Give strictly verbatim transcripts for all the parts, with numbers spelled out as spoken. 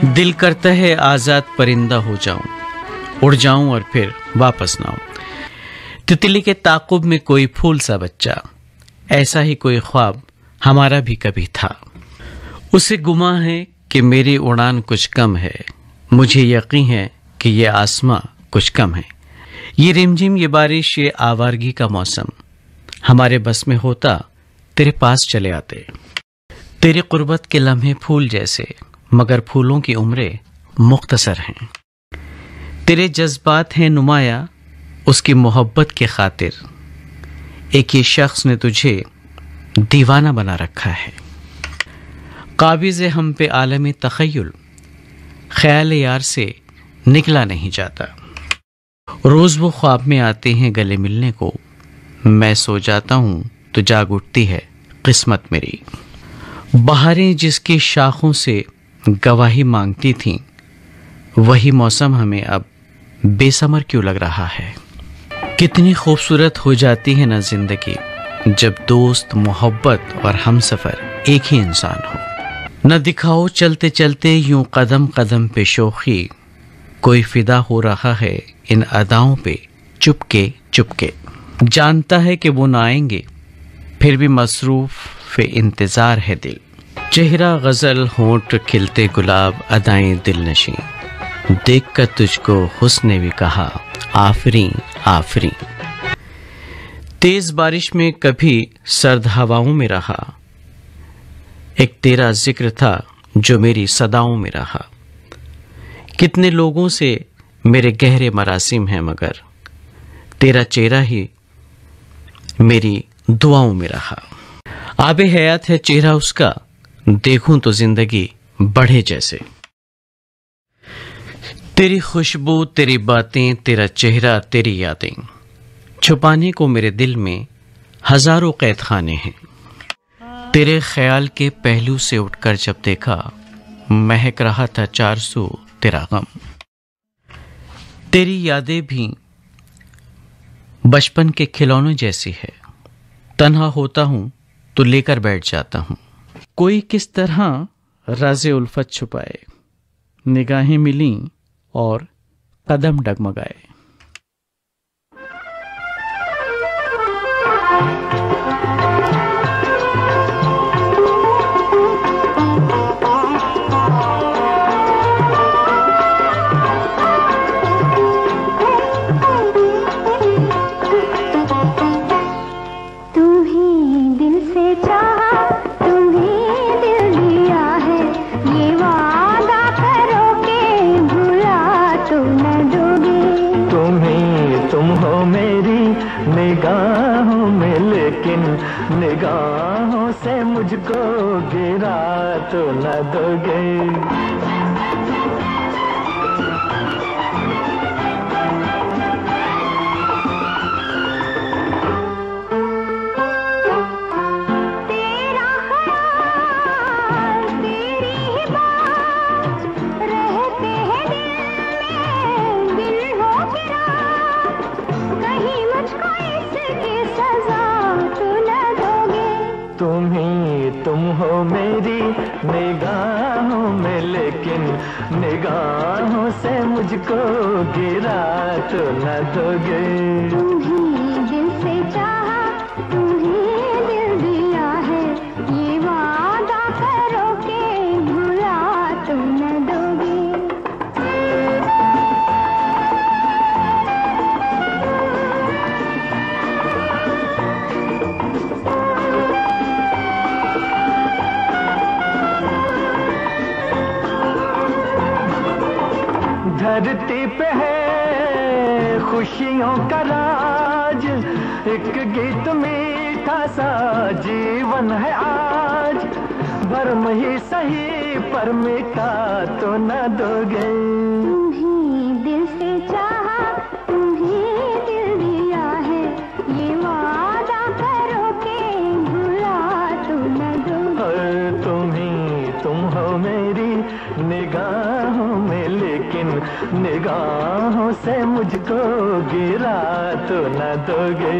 दिल करता है आज़ाद परिंदा हो जाऊं, उड़ जाऊं और फिर वापस ना आऊं। तितली के ताकुब में कोई फूल सा बच्चा, ऐसा ही कोई ख्वाब हमारा भी कभी था। उसे गुमा है कि मेरी उड़ान कुछ कम है, मुझे यकीन है कि ये आसमां कुछ कम है। ये रिमझिम, ये बारिश, ये आवारगी का मौसम हमारे बस में होता तेरे पास चले आते। तेरी कुर्बत के लम्हे फूल जैसे, मगर फूलों की उम्रें मुख्तसर हैं। तेरे जज्बात हैं नुमाया उसकी मोहब्बत के खातिर, एक ये शख्स ने तुझे दीवाना बना रखा है। काबिज़ हम पे आलमी तख़य्युल, ख्याल यार से निकला नहीं जाता। रोज़ वो ख्वाब में आते हैं गले मिलने को, मैं सो जाता हूँ तो जाग उठती है किस्मत मेरी। बहारें जिसकी शाखों से गवाही मांगती थीं, वही मौसम हमें अब बेसमर क्यों लग रहा है। कितनी खूबसूरत हो जाती है न जिंदगी, जब दोस्त, मोहब्बत और हमसफर एक ही इंसान हो। न दिखाओ चलते चलते यूं कदम कदम पे शोखी, कोई फिदा हो रहा है इन अदाओं पे चुपके चुपके। जानता है कि वो ना आएंगे, फिर भी मसरूफ फे इंतजार है दिल। चेहरा गजल, होंठ खिलते गुलाब, अदाएं दिल नशी, देख कर तुझको हुस्न ने भी कहा आफरीन आफरीन। तेज बारिश में कभी सर्द हवाओं में रहा, एक तेरा जिक्र था जो मेरी सदाओं में रहा। कितने लोगों से मेरे गहरे मरासिम हैं, मगर तेरा चेहरा ही मेरी दुआओं में रहा। आबे हयात है चेहरा उसका, देखूं तो जिंदगी बढ़े जैसे। तेरी खुशबू, तेरी बातें, तेरा चेहरा, तेरी यादें, छुपाने को मेरे दिल में हजारों कैद खाने हैं। तेरे ख्याल के पहलू से उठकर जब देखा, महक रहा था चार सौ तेरा गम। तेरी यादें भी बचपन के खिलौनों जैसी है, तन्हा होता हूं तो लेकर बैठ जाता हूं। कोई किस तरह राज़े उल्फत छुपाए, निगाहें मिली और कदम डगमगाए। निगाहों से मुझको गिरा तो न दोगे। तुम हो मेरी निगाहों में, लेकिन निगाहों से मुझको गिरा तो न दोगे। तुम्हीं दिल से चाहा, तुम्हीं दिल दिया है, ये वादा करो के भुला तो न दोगे। धरती पे है खुशियों का राज, एक गीत मीठा सा जीवन है आज। भरम ही सही पर मीठा तो न दोगे। तुम्हीं दिल से चाहा, तुम्हीं दिल दिया है, ये वादा करो के भुला तो न दोगे। तुम ही तुम हो मेरी निगाहों में, लेकिन निगाहों से मुझको गिरा तो न दोगे।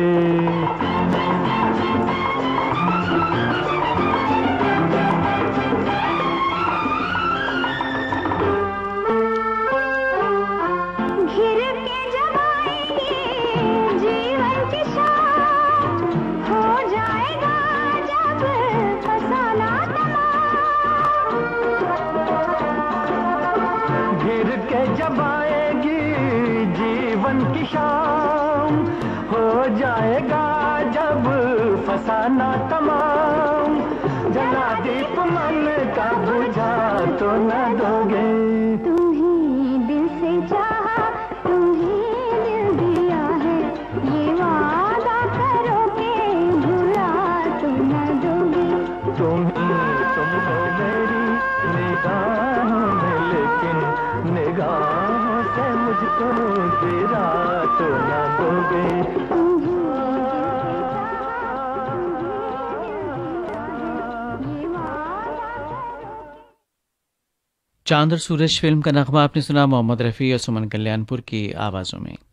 जब आएगी जीवन की शाम, हो जाएगा जब फसाना तमाम, जला दीप मन का बुझा तो न दोगे। तुम ही दिल से चाहा, तुम ही दिल दिया है, ये वादा करो के भुला तो न दोगे। तुम ही तुम हो मेरी निगाहों में, लेकिन निगाहों से मुझको गिरा तो न दोगे। तुम ही ये वादा करो। चांद और सूरज फिल्म का नगमा आपने सुना मोहम्मद रफ़ी और सुमन कल्याणपुर की आवाज़ों में।